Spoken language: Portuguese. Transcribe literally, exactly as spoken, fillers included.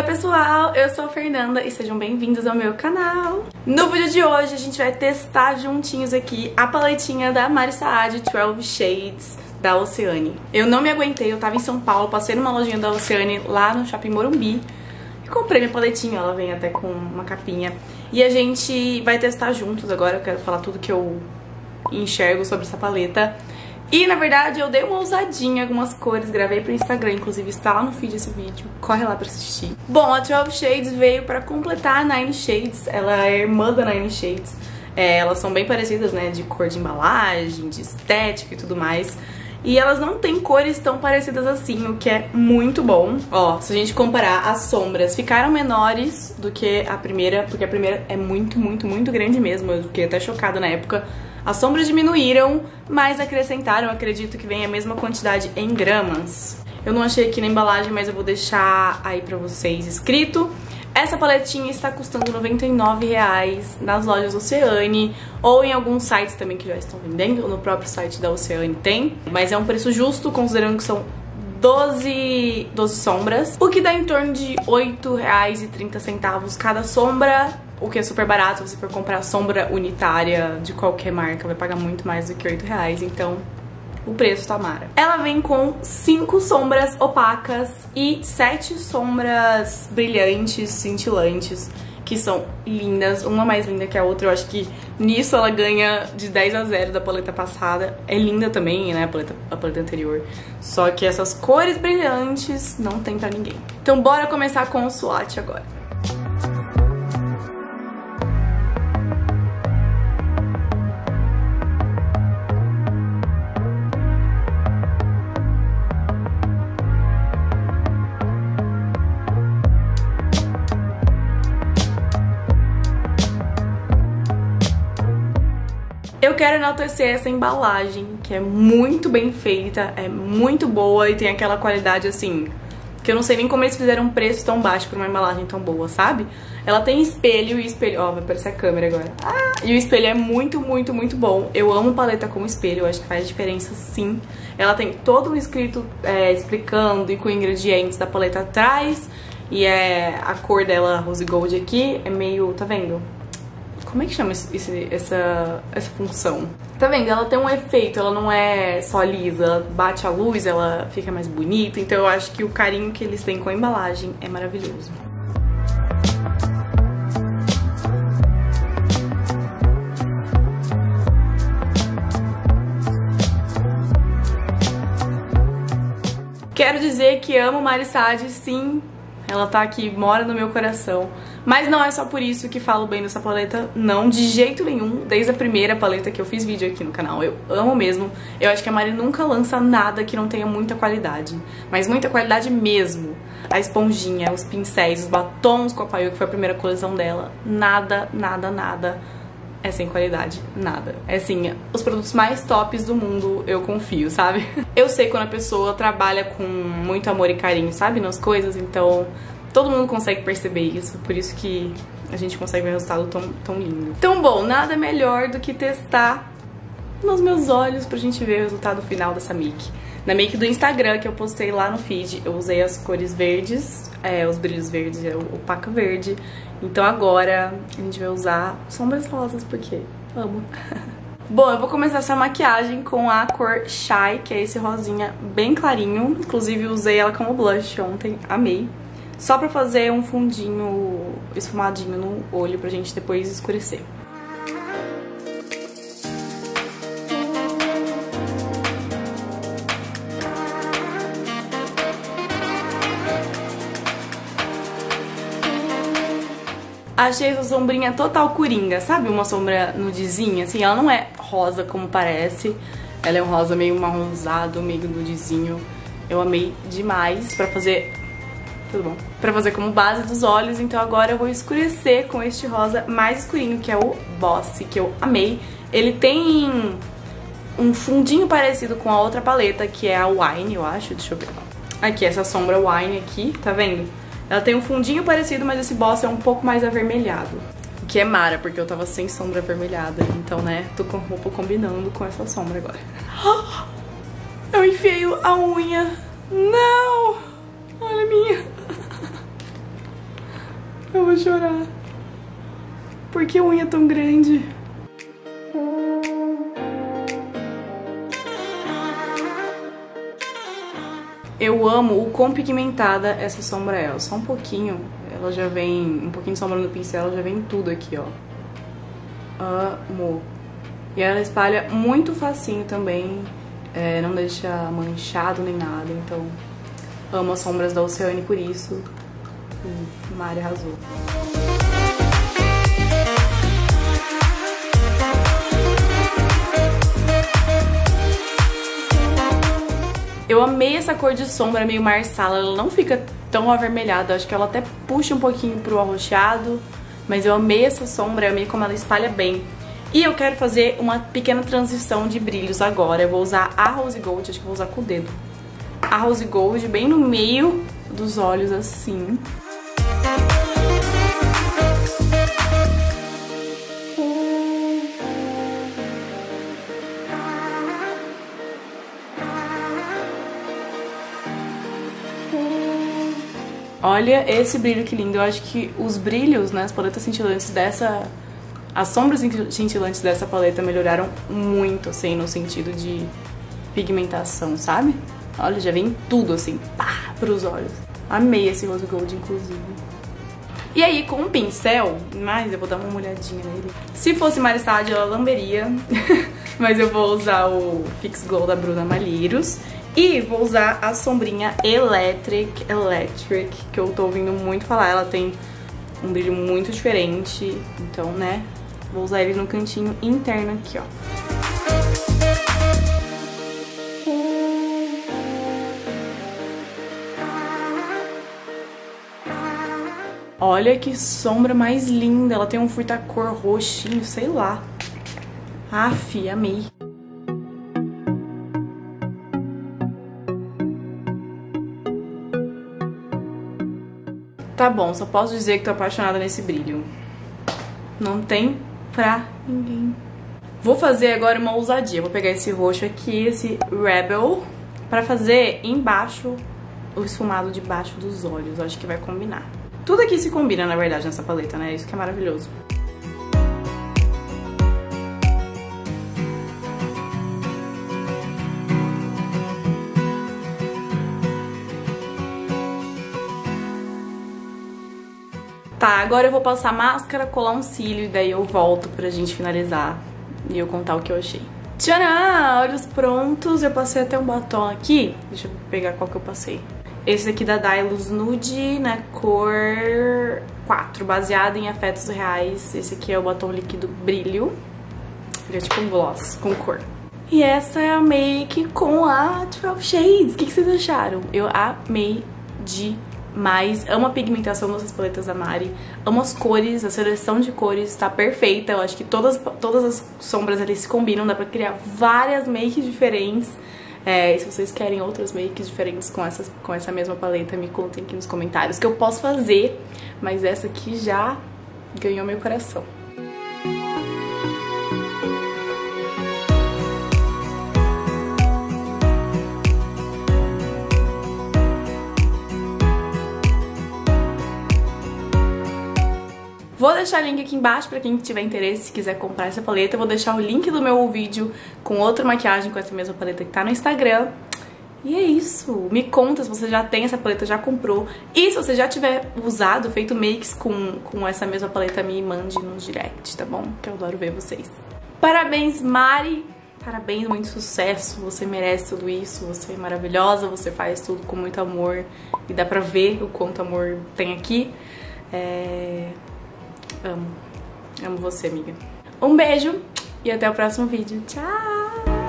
Oi pessoal, eu sou a Fernanda e sejam bem-vindos ao meu canal. No vídeo de hoje a gente vai testar juntinhos aqui a paletinha da Mari Saad doze Shades da Oceane. Eu não me aguentei, eu tava em São Paulo, passei numa lojinha da Oceane lá no Shopping Morumbi e comprei minha paletinha, ela vem até com uma capinha. E a gente vai testar juntos agora, eu quero falar tudo que eu enxergo sobre essa paleta. E, na verdade, eu dei uma ousadinha em algumas cores, gravei pro Instagram, inclusive está lá no feed esse vídeo, corre lá pra assistir. Bom, a doze Shades veio pra completar a nine Shades, ela é irmã da nine Shades. É, elas são bem parecidas, né, de cor de embalagem, de estética e tudo mais. E elas não têm cores tão parecidas assim, o que é muito bom. Ó, se a gente comparar, as sombras ficaram menores do que a primeira, porque a primeira é muito, muito, muito grande mesmo, eu fiquei até chocada na época. As sombras diminuíram, mas acrescentaram, acredito que vem a mesma quantidade em gramas. Eu não achei aqui na embalagem, mas eu vou deixar aí pra vocês escrito. Essa paletinha está custando noventa e nove reais nas lojas Oceane, ou em alguns sites também que já estão vendendo, no próprio site da Oceane tem. Mas é um preço justo, considerando que são doze, doze sombras, o que dá em torno de oito reais e trinta centavos cada sombra. O que é super barato, se você for comprar sombra unitária de qualquer marca, vai pagar muito mais do que oito reais, então o preço tá mara. Ela vem com cinco sombras opacas e sete sombras brilhantes, cintilantes, que são lindas, uma mais linda que a outra. Eu acho que nisso ela ganha de dez a zero da paleta passada. É linda também, né, a paleta, a paleta anterior. Só que essas cores brilhantes não tem pra ninguém. Então bora começar com o swatch agora. Eu quero enaltecer essa embalagem, que é muito bem feita, é muito boa e tem aquela qualidade assim, que eu não sei nem como eles fizeram um preço tão baixo pra uma embalagem tão boa, sabe? Ela tem espelho e espelho... Ó, vai aparecer a câmera agora. Ah! E o espelho é muito, muito, muito bom. Eu amo paleta com espelho, eu acho que faz diferença sim. Ela tem todo um escrito é, explicando e com ingredientes da paleta atrás. E é a cor dela, rose gold aqui, é meio... Tá vendo? Como é que chama esse, essa, essa função? Tá vendo? Ela tem um efeito, ela não é só lisa, ela bate a luz, ela fica mais bonita. Então eu acho que o carinho que eles têm com a embalagem é maravilhoso. Quero dizer que amo Mari Saad, sim. Ela tá aqui, mora no meu coração. Mas não é só por isso que falo bem dessa paleta, não, de jeito nenhum. Desde a primeira paleta que eu fiz vídeo aqui no canal, eu amo mesmo. Eu acho que a Mari nunca lança nada que não tenha muita qualidade. Mas muita qualidade mesmo. A esponjinha, os pincéis, os batons com a Paio, que foi a primeira coleção dela. Nada, nada, nada é sem qualidade, nada. É assim, os produtos mais tops do mundo eu confio, sabe? Eu sei quando a pessoa trabalha com muito amor e carinho, sabe, nas coisas, então todo mundo consegue perceber isso, por isso que a gente consegue ver um resultado tão, tão lindo. Então, bom, nada melhor do que testar nos meus olhos pra gente ver o resultado final dessa make. Na make do Instagram, que eu postei lá no feed, eu usei as cores verdes, é, os brilhos verdes, é o opaca verde. Então agora a gente vai usar sombras rosas, porque amo. Bom, eu vou começar essa maquiagem com a cor Shy, que é esse rosinha bem clarinho. Inclusive usei ela como blush ontem, amei. Só pra fazer um fundinho esfumadinho no olho pra gente depois escurecer. Achei essa sombrinha total coringa, sabe? Uma sombra nudezinha, assim, ela não é rosa como parece. Ela é um rosa meio marronzado, meio nudezinho. Eu amei demais pra fazer... Tudo bom? Pra fazer como base dos olhos, então agora eu vou escurecer com este rosa mais escurinho, que é o Boss, que eu amei. Ele tem um fundinho parecido com a outra paleta, que é a Wine, eu acho. Deixa eu ver. Aqui, essa sombra Wine aqui, tá vendo? Ela tem um fundinho parecido, mas esse Boss é um pouco mais avermelhado. O que é mara, porque eu tava sem sombra avermelhada. Então, né, tô com a roupa combinando com essa sombra agora. Eu enfiei a unha. Não! Olha a minha. Eu vou chorar. Por que a unha é tão grande? Eu amo o quão pigmentada essa sombra é. Só um pouquinho. Ela já vem... Um pouquinho de sombra no pincel, ela já vem tudo aqui, ó. Amo. E ela espalha muito facinho também. É, não deixa manchado nem nada. Então, amo as sombras da Oceane por isso. E Mari arrasou. Eu amei essa cor de sombra meio marsala, ela não fica tão avermelhada, acho que ela até puxa um pouquinho pro arroxeado, mas eu amei essa sombra, eu amei como ela espalha bem. E eu quero fazer uma pequena transição de brilhos agora, eu vou usar a Rose Gold, acho que vou usar com o dedo. A Rose Gold bem no meio dos olhos assim. Olha esse brilho que lindo, eu acho que os brilhos, né, as paletas cintilantes dessa... As sombras cintilantes dessa paleta melhoraram muito, assim, no sentido de pigmentação, sabe? Olha, já vem tudo, assim, pá, pros olhos. Amei esse Rose Gold, inclusive. E aí, com um pincel, mas eu vou dar uma olhadinha nele. Se fosse Mari Saad, ela lamberia, mas eu vou usar o Fix Glow da Bruna Malheiros. E vou usar a sombrinha Electric, Electric, que eu tô ouvindo muito falar. Ela tem um brilho muito diferente, então, né, vou usar ele no cantinho interno aqui, ó. Olha que sombra mais linda, ela tem um furtacor roxinho, sei lá. Aff, amei. Tá bom, só posso dizer que tô apaixonada nesse brilho. Não tem pra ninguém. Vou fazer agora uma ousadia. Vou pegar esse roxo aqui, esse Rebel, pra fazer embaixo, o esfumado de baixo dos olhos. Acho que vai combinar. Tudo aqui se combina, na verdade, nessa paleta, né? Isso que é maravilhoso. Tá, agora eu vou passar máscara, colar um cílio e daí eu volto pra gente finalizar e eu contar o que eu achei. Tcharam! Olhos prontos, eu passei até um batom aqui. Deixa eu pegar qual que eu passei. Esse aqui da Dylos Nude, na cor quatro, baseado em afetos reais. Esse aqui é o batom líquido brilho. Ele é tipo um gloss com cor. E essa é a make com a doze Shades. O que, que vocês acharam? Eu amei demais. Amo a pigmentação dessas paletas da Mari. Amo as cores, a seleção de cores tá perfeita. Eu acho que todas, todas as sombras ali se combinam. Dá pra criar várias makes diferentes. É, se vocês querem outras makes diferentes com, essas, com essa mesma paleta, me contem aqui nos comentários que eu posso fazer. Mas essa aqui já ganhou meu coração. Vou deixar o link aqui embaixo pra quem tiver interesse, se quiser comprar essa paleta. Eu vou deixar o link do meu vídeo com outra maquiagem com essa mesma paleta que tá no Instagram. E é isso. Me conta se você já tem essa paleta, já comprou. E se você já tiver usado, feito makes com, com essa mesma paleta, me mande no direct, tá bom? Que eu adoro ver vocês. Parabéns, Mari! Parabéns, muito sucesso. Você merece tudo isso. Você é maravilhosa, você faz tudo com muito amor. E dá pra ver o quanto amor tem aqui. É... Amo. Amo você, amiga. Um beijo e até o próximo vídeo. Tchau!